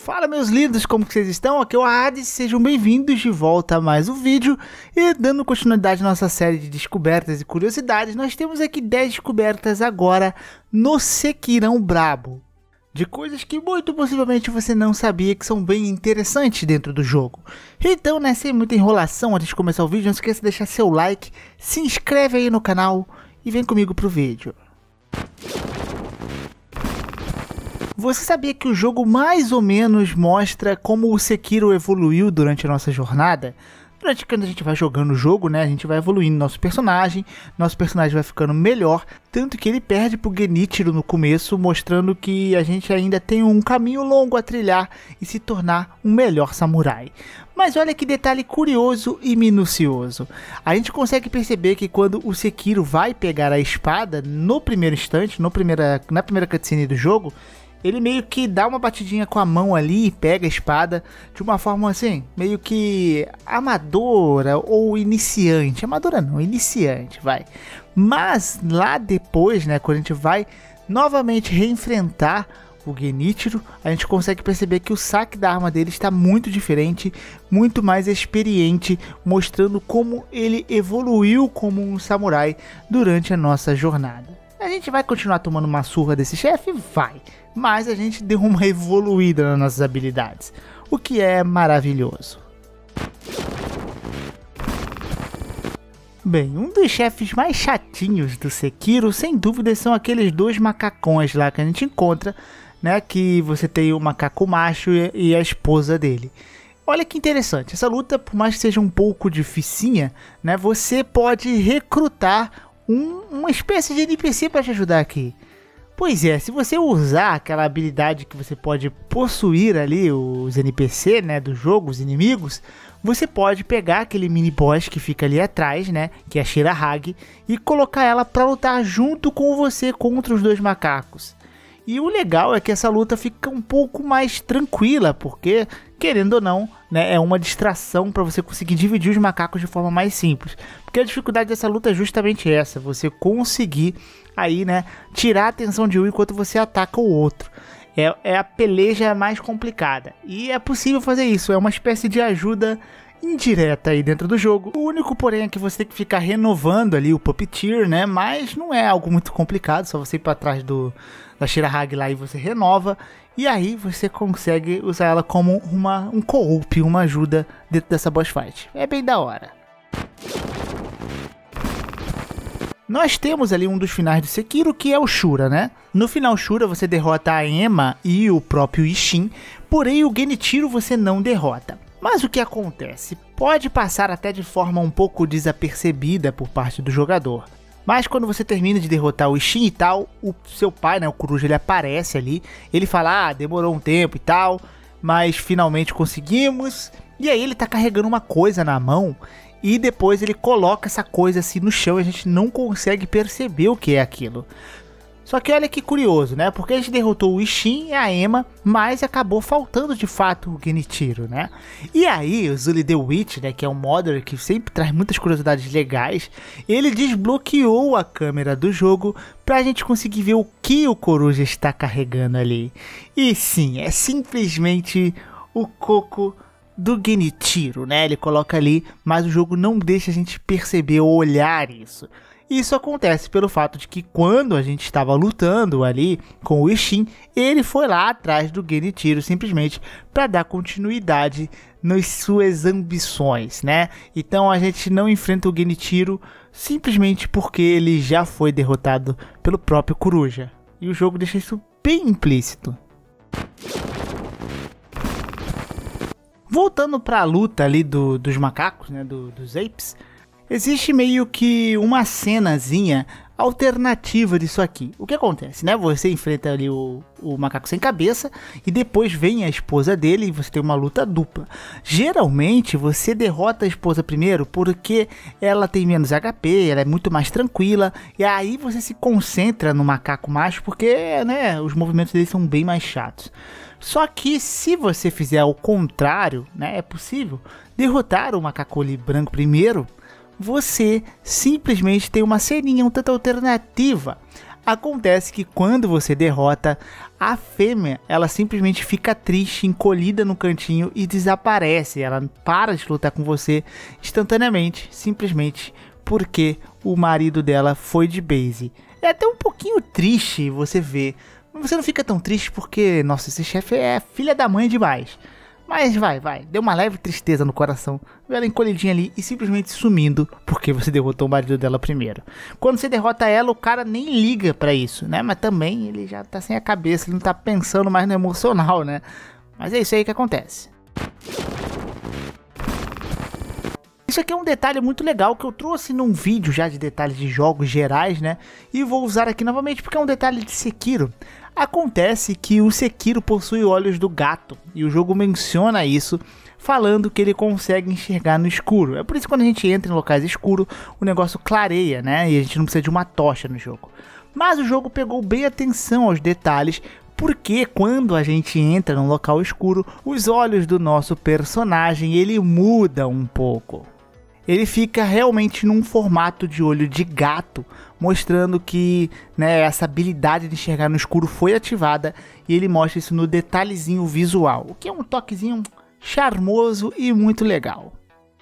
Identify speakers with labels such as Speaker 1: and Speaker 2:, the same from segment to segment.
Speaker 1: Fala meus lindos, como que vocês estão? Aqui é o Hades, sejam bem-vindos de volta a mais um vídeo. E dando continuidade à nossa série de descobertas e curiosidades, nós temos aqui 10 descobertas agora no Sekirão Brabo. De coisas que muito possivelmente você não sabia que são bem interessantes dentro do jogo. Então, né, sem muita enrolação, antes de começar o vídeo, não esqueça de deixar seu like, se inscreve aí no canal e vem comigo pro vídeo. Você sabia que o jogo mais ou menos mostra como o Sekiro evoluiu durante a nossa jornada? Durante quando a gente vai jogando o jogo, né, a gente vai evoluindo nosso personagem vai ficando melhor, tanto que ele perde pro Genichiro no começo, mostrando que a gente ainda tem um caminho longo a trilhar e se tornar um melhor samurai. Mas olha que detalhe curioso e minucioso. A gente consegue perceber que quando o Sekiro vai pegar a espada, no primeiro instante, na primeira cutscene do jogo, ele meio que dá uma batidinha com a mão ali e pega a espada de uma forma assim, meio que amadora ou iniciante. Amadora não, iniciante, vai. Mas lá depois, né, quando a gente vai novamente reenfrentar o Genichiro, a gente consegue perceber que o saque da arma dele está muito diferente, muito mais experiente, mostrando como ele evoluiu como um samurai durante a nossa jornada. A gente vai continuar tomando uma surra desse chefe? Vai, mas a gente deu uma evoluída nas nossas habilidades, o que é maravilhoso. Bem, um dos chefes mais chatinhos do Sekiro, sem dúvida, são aqueles dois macacões lá que a gente encontra, né, que você tem o macaco macho e a esposa dele. Olha que interessante, essa luta, por mais que seja um pouco dificinha, né, você pode recrutar uma espécie de NPC para te ajudar aqui. Pois é, se você usar aquela habilidade que você pode possuir ali os NPC, né, do jogo, os inimigos, você pode pegar aquele mini boss que fica ali atrás, né, que é a Shirahage, e colocar ela para lutar junto com você contra os dois macacos. E o legal é que essa luta fica um pouco mais tranquila, porque, querendo ou não, né, é uma distração para você conseguir dividir os macacos de forma mais simples. Porque a dificuldade dessa luta é justamente essa, você conseguir aí, né, tirar a atenção de um enquanto você ataca o outro. É a peleja mais complicada. E é possível fazer isso, é uma espécie de ajuda indireta aí dentro do jogo. O único, porém, é que você tem que ficar renovando ali o Puppeteer, né? Mas não é algo muito complicado, só você ir para trás da Shirahage lá e você renova. E aí você consegue usar ela como um co-op, uma ajuda dentro dessa boss fight. É bem da hora. Nós temos ali um dos finais do Sekiro, que é o Shura, né? No final Shura você derrota a Ema e o próprio Isshin, porém o Genichiro você não derrota. Mas o que acontece? Pode passar até de forma um pouco desapercebida por parte do jogador. Mas quando você termina de derrotar o Isshin e tal, o seu pai, né, o Coruja, ele aparece ali. Ele fala, demorou um tempo e tal, mas finalmente conseguimos. E aí ele tá carregando uma coisa na mão e depois ele coloca essa coisa assim no chão e a gente não consegue perceber o que é aquilo. Só que olha que curioso, né? Porque a gente derrotou o Isshin e a Ema, mas acabou faltando de fato o Genichiro, né? E aí o Zully the Witch, né, que é um modder que sempre traz muitas curiosidades legais, ele desbloqueou a câmera do jogo pra gente conseguir ver o que o Coruja está carregando ali. E sim, é simplesmente o coco do Genichiro, né? Ele coloca ali, mas o jogo não deixa a gente perceber ou olhar isso. Isso acontece pelo fato de que quando a gente estava lutando ali com o Isshin, ele foi lá atrás do Genichiro simplesmente para dar continuidade nas suas ambições, né? Então a gente não enfrenta o Genichiro simplesmente porque ele já foi derrotado pelo próprio Coruja. E o jogo deixa isso bem implícito. Voltando para a luta ali dos macacos, né, dos apes, existe meio que uma cenazinha alternativa disso aqui. O que acontece, né? Você enfrenta ali o macaco sem cabeça e depois vem a esposa dele e você tem uma luta dupla. Geralmente você derrota a esposa primeiro porque ela tem menos HP, ela é muito mais tranquila e aí você se concentra no macaco macho porque, né, os movimentos dele são bem mais chatos. Só que se você fizer ao contrário, né, é possível derrotar o macaco branco primeiro. Você simplesmente tem uma ceninha um tanto alternativa. Acontece que quando você derrota a fêmea, ela simplesmente fica triste, encolhida no cantinho e desaparece. Ela para de lutar com você instantaneamente, simplesmente porque o marido dela foi de base. É até um pouquinho triste você ver. Você não fica tão triste porque, nossa, esse chefe é filha da mãe demais. Mas vai, deu uma leve tristeza no coração, ver ela encolhidinha ali e simplesmente sumindo porque você derrotou o marido dela primeiro. Quando você derrota ela, o cara nem liga pra isso, né? Mas também ele já tá sem a cabeça, ele não tá pensando mais no emocional, né? Mas é isso aí que acontece. Isso aqui é um detalhe muito legal que eu trouxe num vídeo já de detalhes de jogos gerais, né? E vou usar aqui novamente porque é um detalhe de Sekiro. Acontece que o Sekiro possui olhos do gato, e o jogo menciona isso, falando que ele consegue enxergar no escuro. É por isso que quando a gente entra em locais escuros, o negócio clareia, né? E a gente não precisa de uma tocha no jogo. Mas o jogo pegou bem atenção aos detalhes, porque quando a gente entra num local escuro, os olhos do nosso personagem, ele muda um pouco. Ele fica realmente num formato de olho de gato, mostrando que, né, essa habilidade de enxergar no escuro foi ativada, e ele mostra isso no detalhezinho visual, o que é um toquezinho charmoso e muito legal.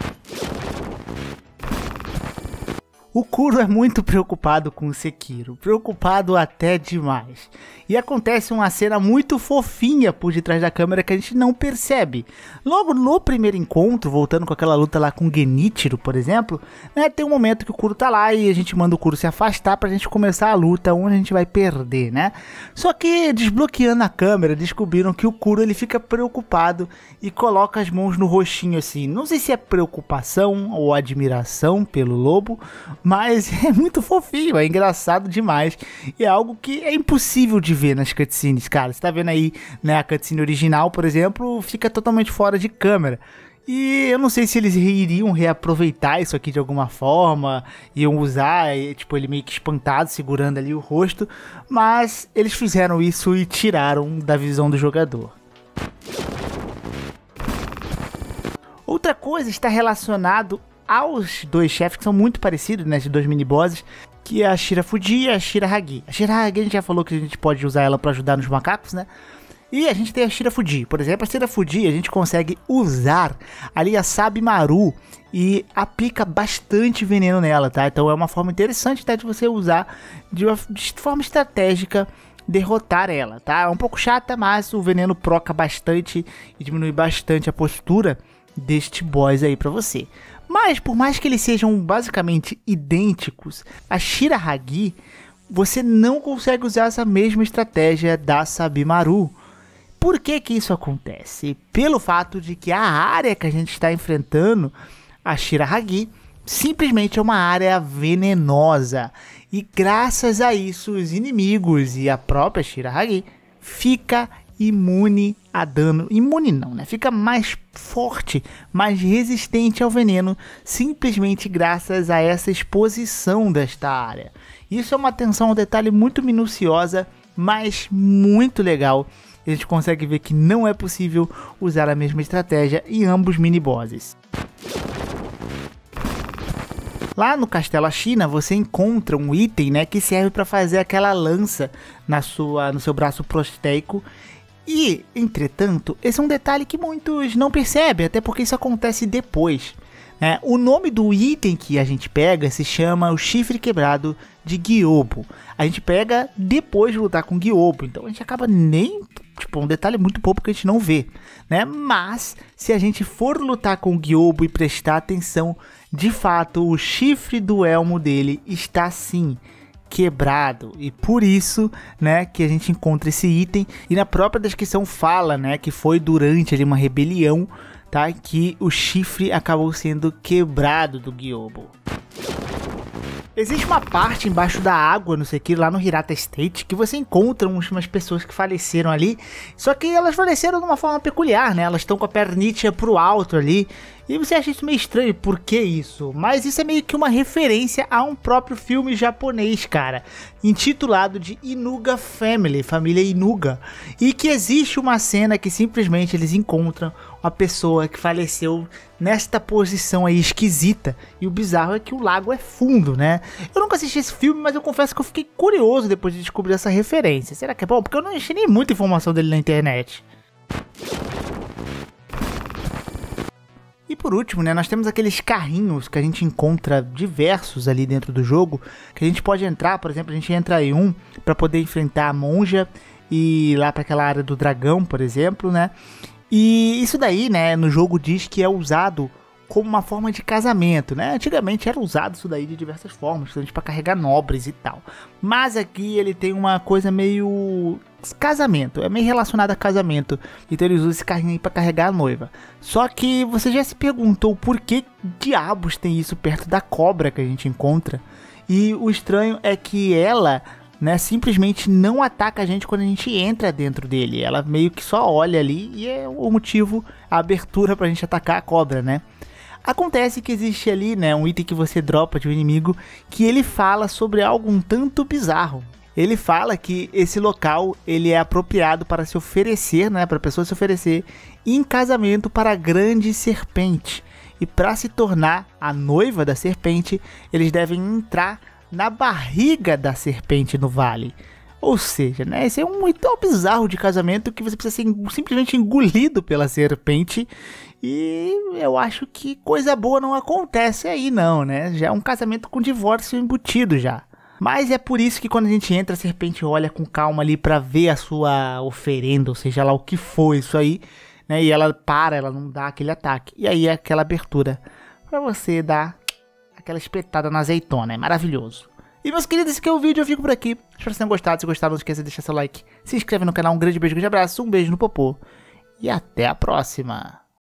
Speaker 1: O Kuro é muito preocupado com o Sekiro, preocupado até demais. E acontece uma cena muito fofinha por detrás da câmera que a gente não percebe. Logo no primeiro encontro, voltando com aquela luta lá com o Genichiro, por exemplo, né, tem um momento que o Kuro tá lá e a gente manda o Kuro se afastar pra gente começar a luta, onde a gente vai perder, né? Só que desbloqueando a câmera, descobriram que o Kuro ele fica preocupado e coloca as mãos no rostinho assim. Não sei se é preocupação ou admiração pelo lobo, mas é muito fofinho, é engraçado demais. E é algo que é impossível de ver nas cutscenes, cara. Você tá vendo aí, né, a cutscene original, por exemplo, fica totalmente fora de câmera. E eu não sei se eles iriam reaproveitar isso aqui de alguma forma, iam usar, tipo, ele meio que espantado, segurando ali o rosto. Mas eles fizeram isso e tiraram da visão do jogador. Outra coisa está relacionado aos dois chefes que são muito parecidos, né, de dois mini-bosses, que é a Shirafuji e a Shirahagi. A Shirahagi a gente já falou que a gente pode usar ela para ajudar nos macacos, né? E a gente tem a Shirafuji. Por exemplo, a Shirafuji a gente consegue usar ali a Sabimaru e aplica bastante veneno nela, tá? Então é uma forma interessante, tá, de você usar de forma estratégica, derrotar ela, tá? É um pouco chata, mas o veneno proca bastante e diminui bastante a postura deste boss aí pra você. Mas por mais que eles sejam basicamente idênticos, a Shirahagi, você não consegue usar essa mesma estratégia da Sabimaru. Por que que isso acontece? Pelo fato de que a área que a gente está enfrentando, a Shirahagi, simplesmente é uma área venenosa. E graças a isso, os inimigos e a própria Shirahagi fica imune a dano. Imune não, né? Fica mais forte, mais resistente ao veneno, simplesmente graças a essa exposição desta área. Isso é uma atenção ao detalhe muito minuciosa, mas muito legal. A gente consegue ver que não é possível usar a mesma estratégia em ambos mini-bosses. Lá no Castelo Ashina você encontra um item, né, que serve para fazer aquela lança no seu braço prostéico. E, entretanto, esse é um detalhe que muitos não percebem, até porque isso acontece depois, né? O nome do item que a gente pega se chama o Chifre Quebrado de Gyobo. A gente pega depois de lutar com Gyobo, então a gente acaba nem... Tipo, um detalhe muito pouco que a gente não vê, né? Mas, se a gente for lutar com o Gyobo e prestar atenção, de fato, o chifre do elmo dele está sim quebrado, e por isso, né, que a gente encontra esse item, e na própria descrição fala, né, que foi durante ali uma rebelião, tá, que o chifre acabou sendo quebrado do Gyobo. Existe uma parte embaixo da água no Sekiro, lá no Hirata State, que você encontra umas pessoas que faleceram ali, só que elas faleceram de uma forma peculiar, né? Elas estão com a perninha pro alto ali, e você acha isso meio estranho, por que isso? Mas isso é meio que uma referência a um próprio filme japonês, cara, intitulado de Inuga Family, Família Inuga, e que existe uma cena que simplesmente eles encontram uma pessoa que faleceu nesta posição aí esquisita. E o bizarro é que o lago é fundo, né? Eu nunca assisti esse filme, mas eu confesso que eu fiquei curioso depois de descobrir essa referência. Será que é bom? Porque eu não achei nem muita informação dele na internet. E por último, né, nós temos aqueles carrinhos que a gente encontra diversos ali dentro do jogo, que a gente pode entrar, por exemplo, a gente entra em um para poder enfrentar a monja e ir lá para aquela área do dragão, por exemplo, né? E isso daí, né, no jogo diz que é usado como uma forma de casamento, né? Antigamente era usado isso daí de diversas formas, principalmente para carregar nobres e tal. Mas aqui ele tem uma coisa meio casamento, é meio relacionado a casamento. Então eles usam esse carrinho aí para carregar a noiva. Só que você já se perguntou por que diabos tem isso perto da cobra que a gente encontra? E o estranho é que ela, né, simplesmente não ataca a gente quando a gente entra dentro dele. Ela meio que só olha ali e é o motivo, a abertura pra gente atacar a cobra, né? Acontece que existe ali, né, um item que você dropa de um inimigo que ele fala sobre algo um tanto bizarro. Ele fala que esse local ele é apropriado para se oferecer, né, para a pessoa se oferecer em casamento para a grande serpente. E para se tornar a noiva da serpente, eles devem entrar na barriga da serpente no vale. Ou seja, né, esse é um ritual bizarro de casamento que você precisa ser simplesmente engolido pela serpente. E eu acho que coisa boa não acontece aí não, né? Já é um casamento com divórcio embutido já. Mas é por isso que quando a gente entra, a serpente olha com calma ali pra ver a sua oferenda, ou seja lá o que for isso aí, né? E ela para, ela não dá aquele ataque. E aí é aquela abertura pra você dar aquela espetada na azeitona, é maravilhoso. E meus queridos, esse aqui é o vídeo, eu fico por aqui. Espero que vocês tenham gostado. Se gostaram, não esqueça de deixar seu like, se inscreve no canal. Um grande beijo, um grande abraço, um beijo no popô e até a próxima.